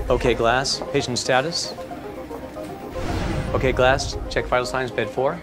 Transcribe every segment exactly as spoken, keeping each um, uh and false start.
Okay, glass, patient status. Okay, glass, check vital signs, bed four.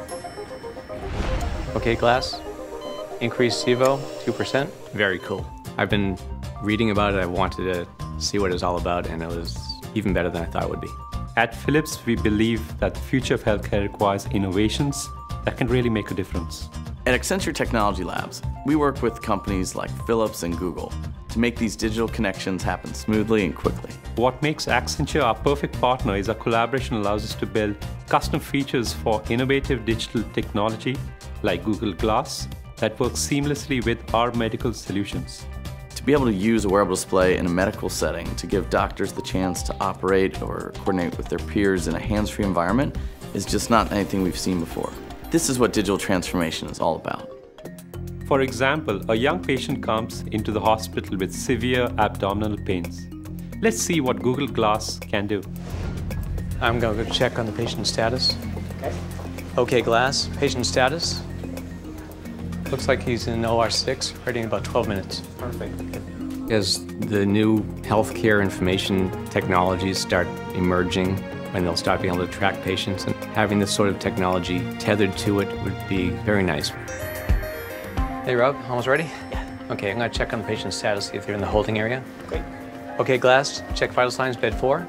Okay, glass, increased S I V O, two percent. Very cool. I've been reading about it. I wanted to see what it was all about, and it was even better than I thought it would be. At Philips, we believe that the future of healthcare requires innovations that can really make a difference. At Accenture Technology Labs, we work with companies like Philips and Google to make these digital connections happen smoothly and quickly. What makes Accenture our perfect partner is our collaboration allows us to build custom features for innovative digital technology like Google Glass that works seamlessly with our medical solutions. To be able to use a wearable display in a medical setting to give doctors the chance to operate or coordinate with their peers in a hands-free environment is just not anything we've seen before. This is what digital transformation is all about. For example, a young patient comes into the hospital with severe abdominal pains. Let's see what Google Glass can do. I'm going to go check on the patient's status. Okay. Okay, glass, patient status. Looks like he's in O R six, ready in about twelve minutes. Perfect. As the new healthcare information technologies start emerging, when they'll start being able to track patients, and having this sort of technology tethered to it would be very nice. Hey Rob, almost ready? Yeah. Okay, I'm going to check on the patient's status, see if they're in the holding area. Great. Okay, glass, check vital signs, bed four.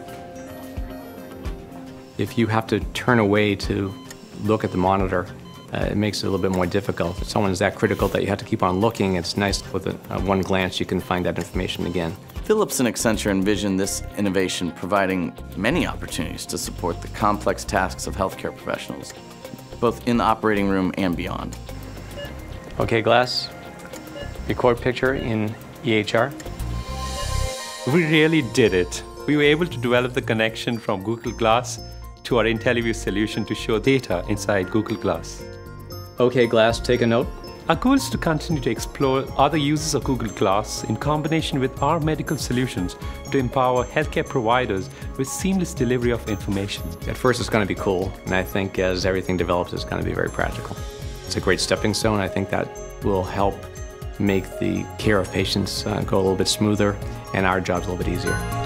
If you have to turn away to look at the monitor, uh, it makes it a little bit more difficult. If someone is that critical that you have to keep on looking, it's nice with a, uh, one glance you can find that information again. Philips and Accenture envision this innovation providing many opportunities to support the complex tasks of healthcare professionals, both in the operating room and beyond. Okay, glass, record picture in E H R. We really did it. We were able to develop the connection from Google Glass to our Intellivue solution to show data inside Google Glass. Okay, glass, take a note. Our goal is to continue to explore other uses of Google Glass in combination with our medical solutions to empower healthcare providers with seamless delivery of information. At first it's going to be cool, and I think as everything develops it's going to be very practical. It's a great stepping stone. I think that will help make the care of patients uh, go a little bit smoother and our jobs a little bit easier.